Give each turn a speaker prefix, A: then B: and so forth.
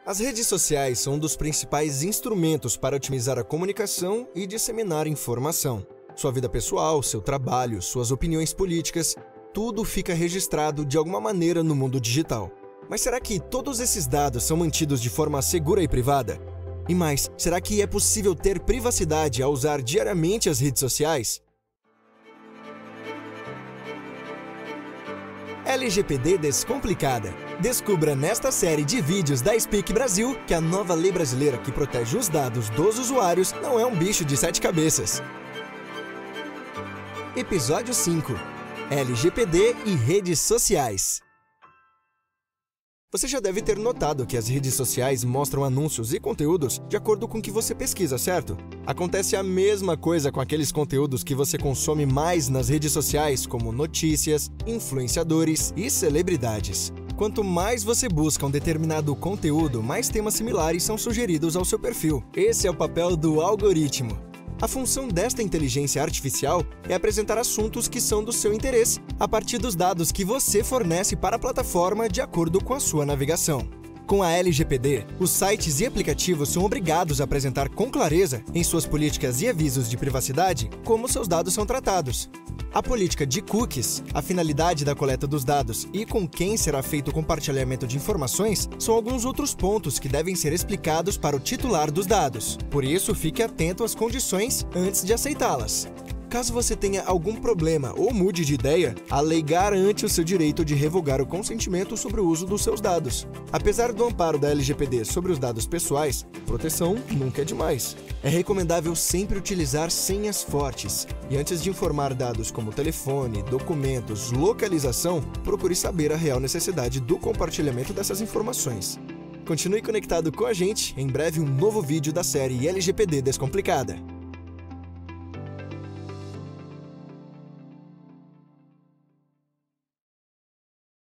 A: As redes sociais são um dos principais instrumentos para otimizar a comunicação e disseminar informação. Sua vida pessoal, seu trabalho, suas opiniões políticas, tudo fica registrado de alguma maneira no mundo digital. Mas será que todos esses dados são mantidos de forma segura e privada? E mais, será que é possível ter privacidade ao usar diariamente as redes sociais? LGPD Descomplicada. Descubra nesta série de vídeos da Speak Brasil que a nova lei brasileira que protege os dados dos usuários não é um bicho de 7 cabeças. Episódio 5. LGPD e redes sociais. Você já deve ter notado que as redes sociais mostram anúncios e conteúdos de acordo com o que você pesquisa, certo? Acontece a mesma coisa com aqueles conteúdos que você consome mais nas redes sociais, como notícias, influenciadores e celebridades. Quanto mais você busca um determinado conteúdo, mais temas similares são sugeridos ao seu perfil. Esse é o papel do algoritmo. A função desta inteligência artificial é apresentar assuntos que são do seu interesse, a partir dos dados que você fornece para a plataforma de acordo com a sua navegação. Com a LGPD, os sites e aplicativos são obrigados a apresentar com clareza, em suas políticas e avisos de privacidade, como seus dados são tratados. A política de cookies, a finalidade da coleta dos dados e com quem será feito o compartilhamento de informações são alguns outros pontos que devem ser explicados para o titular dos dados. Por isso, fique atento às condições antes de aceitá-las. Caso você tenha algum problema ou mude de ideia, a lei garante o seu direito de revogar o consentimento sobre o uso dos seus dados. Apesar do amparo da LGPD sobre os dados pessoais, proteção nunca é demais. É recomendável sempre utilizar senhas fortes. E antes de informar dados como telefone, documentos, localização, procure saber a real necessidade do compartilhamento dessas informações. Continue conectado com a gente, em breve um novo vídeo da série LGPD Descomplicada.